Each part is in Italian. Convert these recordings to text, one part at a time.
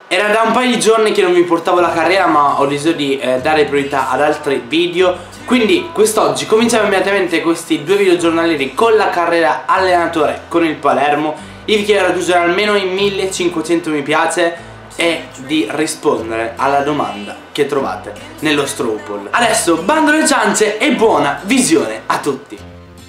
Era da un paio di giorni che non vi portavo la carriera, ma ho deciso di dare priorità ad altri video. Quindi quest'oggi cominciamo immediatamente questi 2 video giornalieri con la carriera allenatore con il Palermo. Io vi chiedo di raggiungere almeno i 1500 mi piace e di rispondere alla domanda che trovate nello straw poll. Adesso bando alle ciance e buona visione a tutti.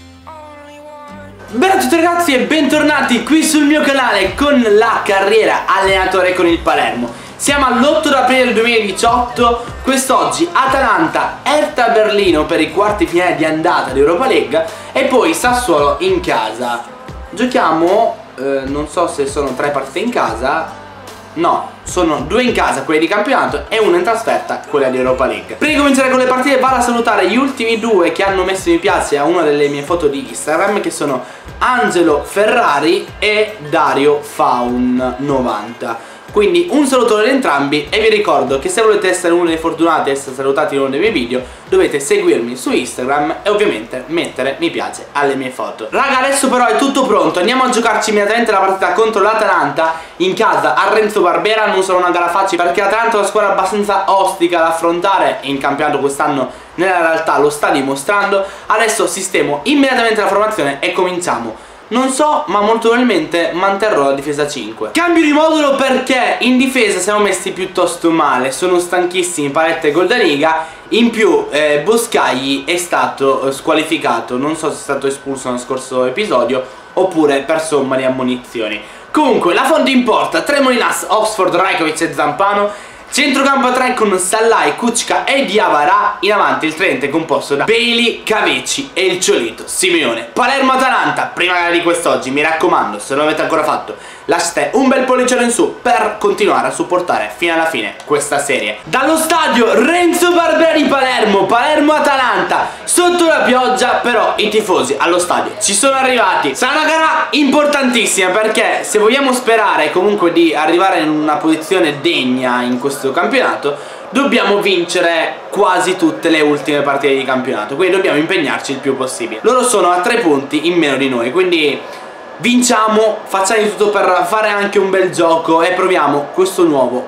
Bene a tutti ragazzi e bentornati qui sul mio canale con la carriera allenatore con il Palermo. Siamo all'8 aprile del 2018, quest'oggi Atalanta, Hertha Berlino per i quarti finali di andata di Europa League e poi Sassuolo in casa. Giochiamo, non so se sono 3 partite in casa, no, sono 2 in casa, quelle di campionato, e 1 in trasferta, quella di Europa League. Prima di cominciare con le partite vado a salutare gli ultimi 2 che hanno messo mi piace a una delle mie foto di Instagram, che sono Angelo Ferrari e Dario Faun 90. Quindi un saluto ad entrambi e vi ricordo che se volete essere uno dei fortunati e essere salutati in uno dei miei video dovete seguirmi su Instagram e ovviamente mettere mi piace alle mie foto. Raga, adesso però è tutto pronto, andiamo a giocarci immediatamente la partita contro l'Atalanta in casa a Renzo Barbera. Non sarà una gara facile perché l'Atalanta è una squadra abbastanza ostica da affrontare e in campionato quest'anno nella realtà lo sta dimostrando. Adesso sistemo immediatamente la formazione e cominciamo. Non so, ma molto probabilmente manterrò la difesa 5. Cambio di modulo perché in difesa siamo messi piuttosto male. Sono stanchissimi Paletta e Goldariga. In più Boscagli è stato squalificato. Non so se è stato espulso nello scorso episodio oppure per somma di ammonizioni. Comunque la fonte in porta: Tremolinas, Oxford, Rajkovic e Zampano. Centrocampo a 3 con Sallai, Kučka e Diawara. In avanti il tridente è composto da Bailey, Cavecci e il Ciolito Simeone. Palermo-Atalanta, prima gara di quest'oggi, mi raccomando, se non l'avete ancora fatto lasciate un bel pollicione in su per continuare a supportare fino alla fine questa serie. Dallo stadio Renzo Barbera di Palermo, Palermo-Atalanta, sotto la pioggia, però i tifosi allo stadio ci sono arrivati. Sarà una gara importantissima perché se vogliamo sperare comunque di arrivare in una posizione degna in questo campionato dobbiamo vincere quasi tutte le ultime partite di campionato, quindi dobbiamo impegnarci il più possibile. Loro sono a 3 punti in meno di noi, quindi vinciamo, facciamo di tutto per fare anche un bel gioco e proviamo questo nuovo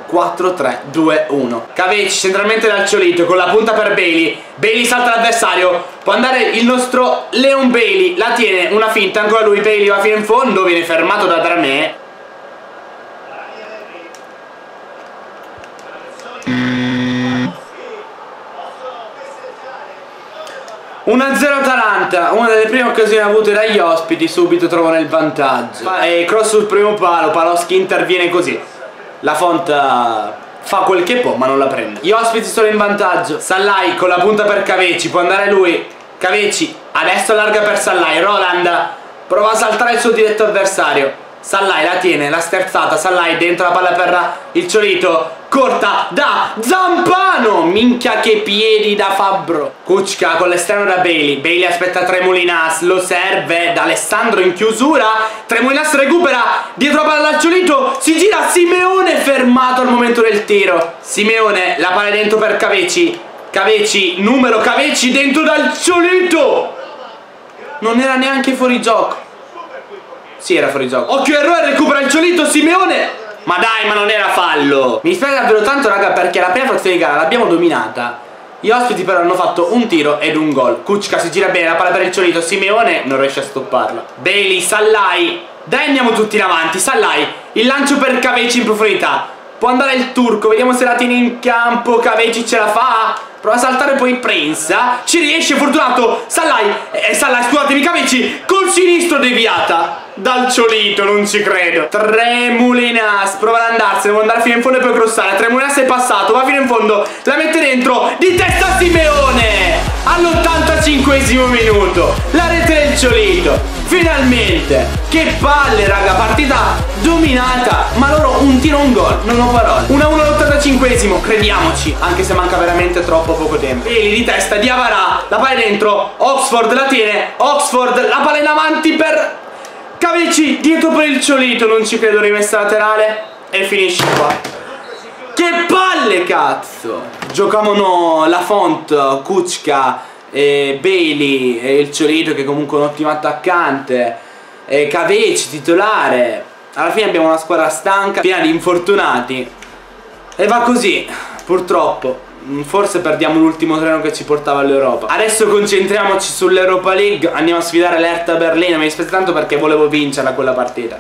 4-3-2-1. Cavecci centralmente dal Ciolito con la punta per Bailey. Bailey salta l'avversario, può andare il nostro Leon Bailey, la tiene, una finta, ancora lui, Bailey va fino in fondo, viene fermato da Dramé. 1-0 Atalanta, una delle prime occasioni avute dagli ospiti, subito trovano il vantaggio. E cross sul primo palo, Paloschi interviene così. La Font fa quel che può ma non la prende. Gli ospiti sono in vantaggio. Sallai con la punta per Cavecci, può andare lui. Cavecci adesso allarga per Sallai, Roland prova a saltare il suo diretto avversario. Sallai la tiene, la sterzata, Sallai dentro la palla per il Ciolito, corta da Zampano, minchia che piedi da Fabbro. Kučka con l'esterno da Bailey, Bailey aspetta Tremolinas, lo serve da Alessandro in chiusura, Tremolinas recupera, dietro la palla al Ciolito, si gira Simeone fermato al momento del tiro. Simeone, la palla dentro per Cavecci, Cavecci, numero Cavecci dentro dal Ciolito, non era neanche fuori gioco. Sì, era fuori gioco. Occhio errore, recupera il Ciolito, Simeone. Ma dai, ma non era fallo. Mi dispiace davvero tanto raga perché la prima frazione di gara l'abbiamo dominata. Gli ospiti però hanno fatto un tiro ed un gol. Kučka si gira bene, la palla per il Ciolito, Simeone non riesce a stopparla. Bailey, Sallai, dai andiamo tutti in avanti. Sallai, il lancio per Cavecci in profondità. Può andare il turco, vediamo se la tiene in campo. Cavecci ce la fa. Prova a saltare poi Prince, ci riesce, fortunato. Sallai, Sallai, scusatemi, Cavecci col sinistro deviata dal Ciolito, non ci credo. Tremolinas prova ad andarsene, vuole andare fino in fondo e poi crossare. Tremolinas è passato, va fino in fondo, la mette dentro, di testa Simeone all'85esimo minuto, la rete del Ciolito, finalmente. Che palle raga, partita dominata, ma loro un tiro, un gol, non ho parole. 1-1 all'85esimo, crediamoci, anche se manca veramente troppo poco tempo. Bailey di testa, Diawara, la palla dentro, Oxford la tiene, Oxford, la palla in avanti per Cavecci, dietro per il Ciolito, non ci credo, rimessa laterale e finisce qua. Che palle cazzo. Giocavano la Font, Kučka, Bailey e il Ciolito che comunque è un ottimo attaccante, Cavecci titolare. Alla fine abbiamo una squadra stanca, piena di infortunati E va così, purtroppo. Forse perdiamo l'ultimo treno che ci portava all'Europa. Adesso concentriamoci sull'Europa League. Andiamo a sfidare l'Hertha Berlino. Mi dispiace tanto perché volevo vincerla quella partita.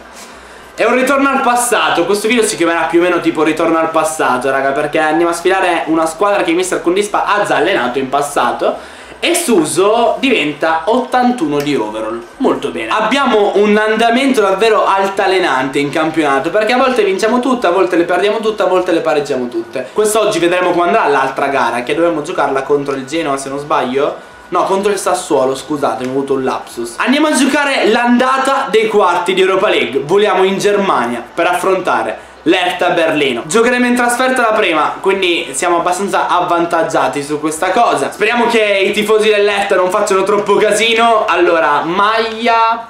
È un ritorno al passato. Questo video si chiamerà più o meno tipo ritorno al passato, raga, perché andiamo a sfidare una squadra che Mr. Kundispa ha già allenato in passato. E Suso diventa 81 di overall. Molto bene. Abbiamo un andamento davvero altalenante in campionato, perché a volte vinciamo tutte, a volte le perdiamo tutte, a volte le pareggiamo tutte. Quest'oggi vedremo come andrà l'altra gara, che dovremmo giocarla contro il Genoa, se non sbaglio. No, contro il Sassuolo, scusate, mi ho avuto un lapsus. Andiamo a giocare l'andata dei quarti di Europa League. Voliamo in Germania per affrontare l'Hertha Berlino. Giocheremo in trasferta la prima, quindi siamo abbastanza avvantaggiati su questa cosa. Speriamo che i tifosi dell'Hertha non facciano troppo casino. Allora, maglia,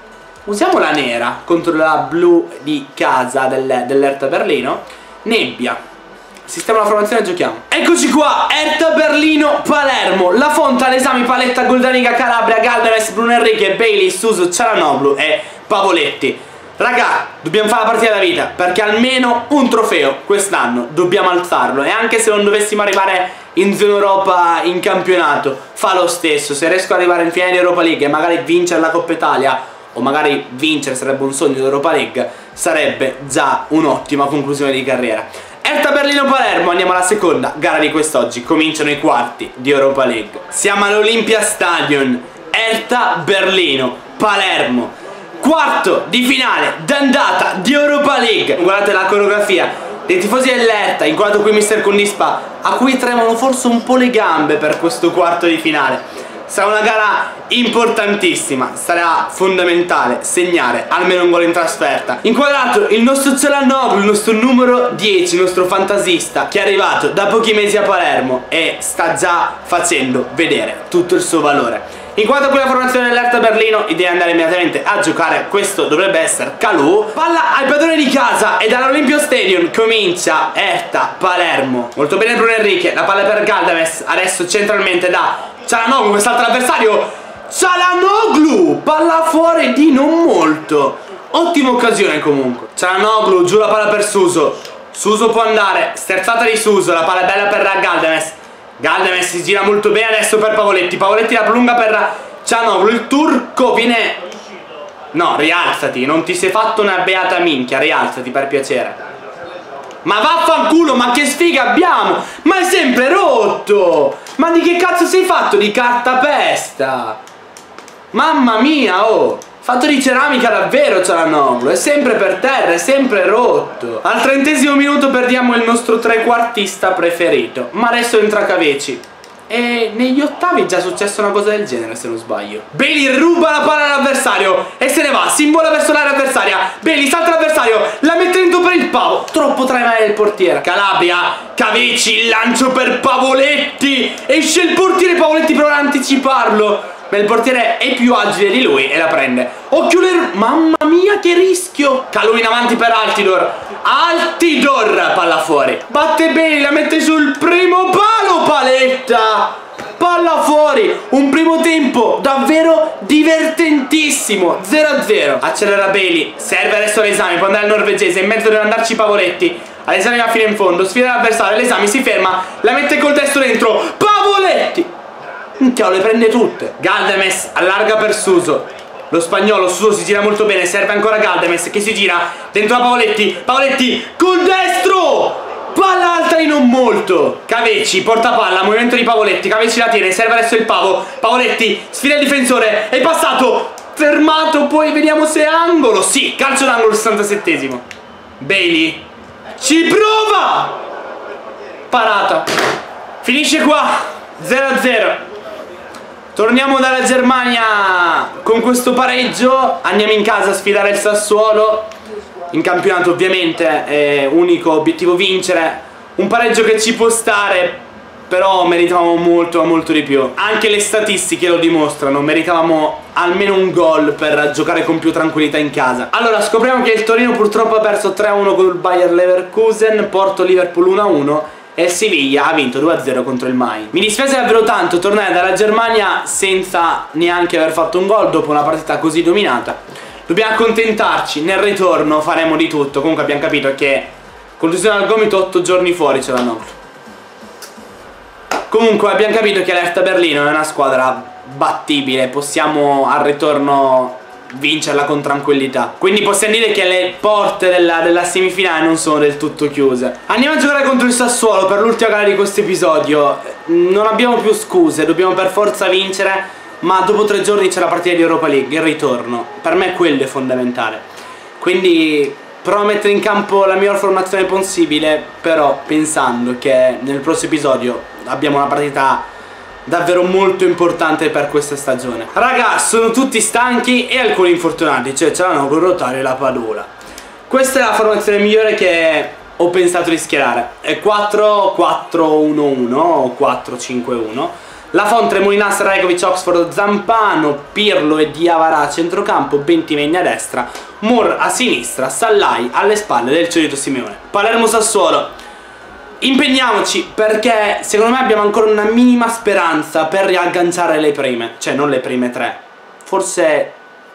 usiamo la nera contro la blu di casa dell'Hertha Berlino. Nebbia, sistema la formazione e giochiamo. Eccoci qua, Hertha Berlino Palermo. La Fonta, Lesami, Paletta, Goldaniga, Calabria, Galdames, Bruno Enrique, Bailey, Suso, Cialanoglu e Pavoletti. Raga, dobbiamo fare la partita della vita, perché almeno un trofeo quest'anno dobbiamo alzarlo. E anche se non dovessimo arrivare in zona Europa in campionato, fa lo stesso. Se riesco ad arrivare in finale di Europa League e magari vincere la Coppa Italia, o magari vincere sarebbe un sogno dell'Europa League, sarebbe già un'ottima conclusione di carriera. Hertha Berlino Palermo, andiamo alla seconda gara di quest'oggi. Cominciano i quarti di Europa League. Siamo all'Olympia Stadium. Hertha Berlino Palermo, quarto di finale d'andata di Europa League. Guardate la coreografia dei tifosi dell'Hertha, inquadrato qui Mr. Kundispa, a cui tremano forse un po' le gambe per questo quarto di finale. Sarà una gara importantissima, sarà fondamentale segnare almeno un gol in trasferta. Inquadrato il nostro Cialanoglu, il nostro numero 10, il nostro fantasista, che è arrivato da pochi mesi a Palermo e sta già facendo vedere tutto il suo valore. In quanto qui la formazione dell'Hertha Berlino, idea andare immediatamente a giocare. Questo dovrebbe essere Kalou. Palla al padrone di casa e dall'Olympia Stadium comincia Hertha Palermo. Molto bene Bruno Enrique, la palla per Galdames. Adesso centralmente da Cialanoglu, quest'altro avversario. Cialanoglu, palla fuori di non molto. Ottima occasione comunque. Cialanoglu, giù la palla per Suso. Suso può andare, sterzata di Suso, la palla è bella per Galdames. Galdames si gira molto bene adesso per Pavoletti. Pavoletti la prolunga per Cialanoglu. Il turco viene... No, rialzati, non ti sei fatto una beata minchia. Rialzati per piacere. Ma vaffanculo, ma che sfiga abbiamo. Ma è sempre rotto. Ma di che cazzo sei fatto di cartapesta? Mamma mia, oh, fatto di ceramica davvero Cialanoglu. È sempre per terra, è sempre rotto. Al 30° minuto perdiamo il nostro trequartista preferito. Ma adesso entra Caveci. E negli ottavi è già successa una cosa del genere, se non sbaglio. Bailey ruba la palla all'avversario e se ne va, si invola verso l'area avversaria. Bailey salta l'avversario, la mette dentro per il pavo. Troppo tra i mani del portiere. Calabria, Caveci, il lancio per Pavoletti. Esce il portiere, Pavoletti prova ad anticiparlo, ma il portiere è più agile di lui e la prende. Occhio mamma mia che rischio. Kalou in avanti per Altidor. Altidor, palla fuori. Batte bene, la mette sul primo palo Paletta. Palla fuori. Un primo tempo davvero divertentissimo. 0-0. Accelera Bailey. Serve adesso l'esame, può andare al norvegese. In mezzo deve andarci Pavoletti. All'esame va fino in fondo, sfida l'avversario. L'esame si ferma, la mette col destro dentro. Pavoletti. Minchia, le prende tutte. Galdames allarga per Suso. Lo spagnolo Suso si gira molto bene. Serve ancora Galdames che si gira dentro a Pavoletti. Pavoletti col destro. Palla alta di non molto. Caveci porta palla, movimento di Pavoletti. Caveci la tiene, serve adesso il pavo. Pavoletti sfida il difensore. È passato, fermato, poi vediamo se è angolo. Sì, calcio d'angolo, 67°. Bailey ci prova. Parata. Finisce qua 0-0. Torniamo dalla Germania con questo pareggio. Andiamo in casa a sfidare il Sassuolo. In campionato ovviamente è unico obiettivo vincere. Un pareggio che ci può stare, però meritavamo molto, molto di più. Anche le statistiche lo dimostrano. Meritavamo almeno un gol per giocare con più tranquillità in casa. Allora scopriamo che il Torino purtroppo ha perso 3-1 con il Bayer Leverkusen. Porto Liverpool 1-1. E il Siviglia ha vinto 2-0 contro il Mainz. Mi dispiace davvero tanto tornare dalla Germania senza neanche aver fatto un gol dopo una partita così dominata. Dobbiamo accontentarci, nel ritorno faremo di tutto. Comunque abbiamo capito che Contusione al gomito, 8 giorni fuori ce l'hanno. Comunque abbiamo capito che l'Hertha Berlino è una squadra battibile. Possiamo al ritorno vincerla con tranquillità. Quindi possiamo dire che le porte della semifinale non sono del tutto chiuse. Andiamo a giocare contro il Sassuolo per l'ultima gara di questo episodio. Non abbiamo più scuse, dobbiamo per forza vincere. Ma dopo 3 giorni c'è la partita di Europa League, il ritorno. Per me quello è fondamentale. Quindi provo a mettere in campo la miglior formazione possibile, però pensando che nel prossimo episodio abbiamo una partita davvero molto importante per questa stagione. Raga, sono tutti stanchi e alcuni infortunati, cioè ce l'hanno con Rotare la Padula. Questa è la formazione migliore che ho pensato di schierare. È 4-4-1-1 o 4-5-1. La Fontre, Molinas, Rajkovic, Oxford, Zampano, Pirlo e Diawara a centrocampo, Bentivegna a destra, Moore a sinistra, Sallai alle spalle del solito Simeone. Palermo-Sassuolo. Impegniamoci perché secondo me abbiamo ancora una minima speranza per riagganciare le prime. Cioè non le prime 3. Forse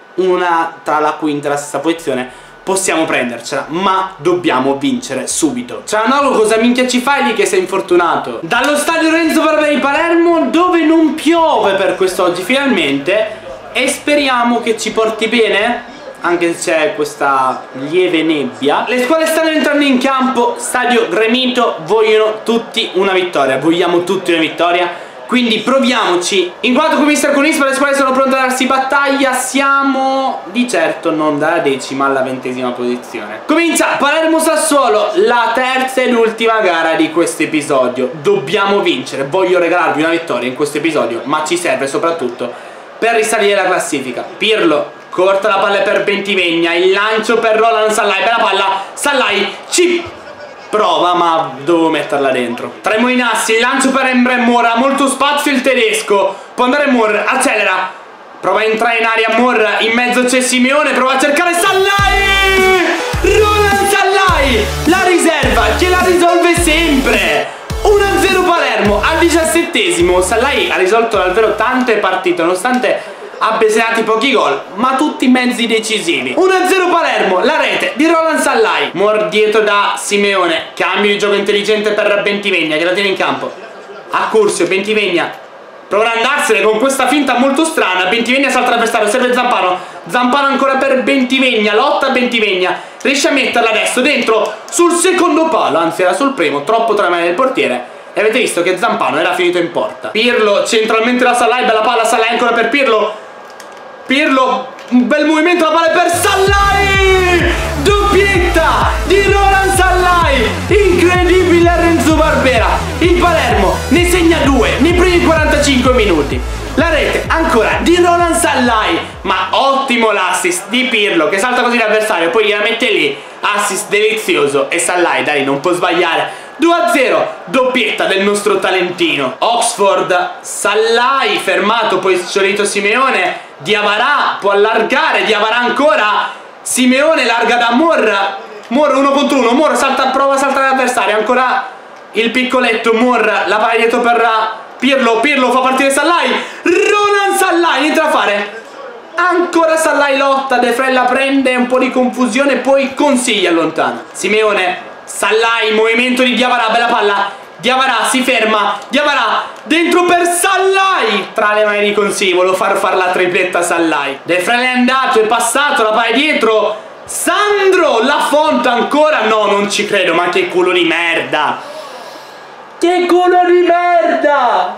una tra la quinta e la stessa posizione possiamo prendercela, ma dobbiamo vincere subito. Ciao, cosa minchia ci fai lì che sei infortunato? Dallo stadio Renzo Barbera di Palermo, dove non piove per quest'oggi finalmente, e speriamo che ci porti bene, anche se c'è questa lieve nebbia. Le squadre stanno entrando in campo, stadio gremito, vogliono tutti una vittoria, vogliamo tutti una vittoria. Quindi proviamoci. In quanto con Mister Conispa le squadre sono pronte a darsi battaglia, siamo di certo non dalla 10ª alla 20ª posizione. Comincia Palermo-Sassuolo, la terza e l'ultima gara di questo episodio. Dobbiamo vincere, voglio regalarvi una vittoria in questo episodio, ma ci serve soprattutto per risalire la classifica. Pirlo corta la palla per Bentivegna, il lancio per Roland Sallai, bella palla, Sallai ci prova ma devo metterla dentro. Tra i Molinassi, il lancio per Emre Moore, ha molto spazio il tedesco, può andare Moore, accelera, prova a entrare in area Moore, in mezzo c'è Simeone, prova a cercare Sallai, Roland Sallai, la riserva che la risolve sempre. 1-0 Palermo al 17esimo. Sallai ha risolto davvero tante partite nonostante abbia segnato pochi gol, ma tutti mezzi decisivi. 1-0 Palermo, la rete di Roland Sallai. Moore dietro da Simeone, cambio di gioco intelligente per Bentivegna che la tiene in campo. A Curzio, Bentivegna prova ad andarsene con questa finta molto strana. Bentivegna salta l'avversario, serve Zampano. Zampano ancora per Bentivegna, lotta Bentivegna, riesce a metterla adesso dentro sul secondo palo, anzi era sul primo, troppo tra le mani del portiere. E avete visto che Zampano era finito in porta. Pirlo centralmente da Sallai, bella palla, Sallai ancora per Pirlo. Pirlo, un bel movimento, la palla per Sallai, doppietta di Roland Sallai, incredibile a Renzo Barbera. Il Palermo ne segna 2 nei primi 45 minuti. La rete ancora di Roland Sallai, ma ottimo l'assist di Pirlo che salta così l'avversario, poi gliela mette lì, assist delizioso, e Sallai dai non può sbagliare. 2-0, doppietta del nostro talentino. Oxford, Sallai fermato, poi solito Simeone, Diawara può allargare, Diawara ancora, Simeone larga da Moore, Moore 1 contro 1, Moore salta, prova a saltare l'avversario, ancora il piccoletto Moore, la palla dietro per Pirlo, Pirlo fa partire Sallai, Roland Sallai, niente da fare. Ancora Sallai lotta, De Frel la prende, un po' di confusione, poi consiglia allontana. Simeone, Sallai, movimento di Diawara, bella palla, Diawara si ferma, Diawara dentro per Sallai, tra le mani di Consigli, volevo far la tripletta Sallai. De Frel è andato, è passato, la palla dietro, Sandro, la Fonte ancora, no non ci credo, ma che culo di merda, che culo di merda.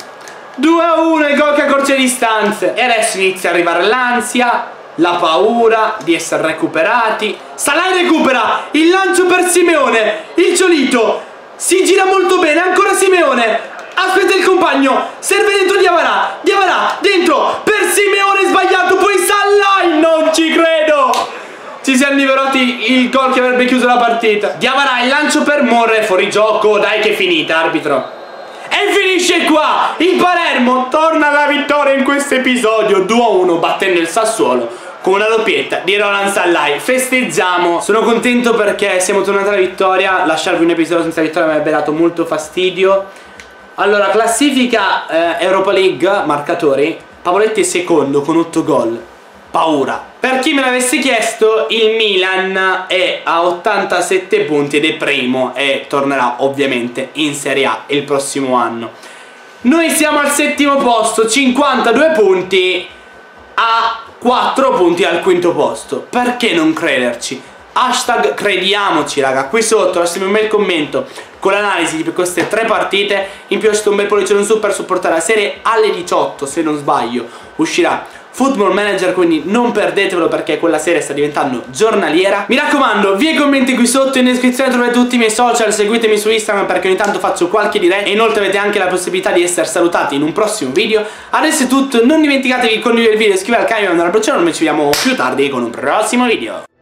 2-1, il gol che accorcia le distanze. E adesso inizia ad arrivare l'ansia, la paura di essere recuperati. Sallai recupera, il lancio per Simeone, il Ciolito si gira molto bene, ancora Simeone, aspetta il compagno, serve dentro Diawara, Diawara dentro per Simeone, sbagliato, poi Sallai, non ci credo, ci siamo liberati il gol che avrebbe chiuso la partita. Diawara, il lancio per Moore, fuori gioco, dai che è finita, arbitro. E finisce qua, il Palermo torna alla vittoria in questo episodio, 2-1 battendo il Sassuolo con una doppietta di Roland Sallai. Festeggiamo. Sono contento perché siamo tornati alla vittoria. Lasciarvi un episodio senza vittoria mi avrebbe dato molto fastidio. Allora, classifica Europa League, marcatori. Pavoletti è secondo con 8 gol. paura. Per chi me l'avesse chiesto, il Milan è a 87 punti ed è primo e tornerà ovviamente in Serie A il prossimo anno. Noi siamo al settimo posto, 52 punti, a 4 punti al quinto posto. Perché non crederci? Hashtag crediamoci, raga. Qui sotto lasciatemi un bel commento con l'analisi di queste 3 partite. In più lasciate un bel pollice in su per supportare la serie. Alle 18, se non sbaglio, uscirà Football Manager, quindi non perdetevelo perché quella serie sta diventando giornaliera. Mi raccomando, via i commenti qui sotto, in descrizione trovate tutti i miei social, seguitemi su Instagram perché ogni tanto faccio qualche diretta e inoltre avete anche la possibilità di essere salutati in un prossimo video. Adesso è tutto, non dimenticatevi di condividere il video, iscrivervi al canale e andare a bracciare, noi ci vediamo più tardi con un prossimo video.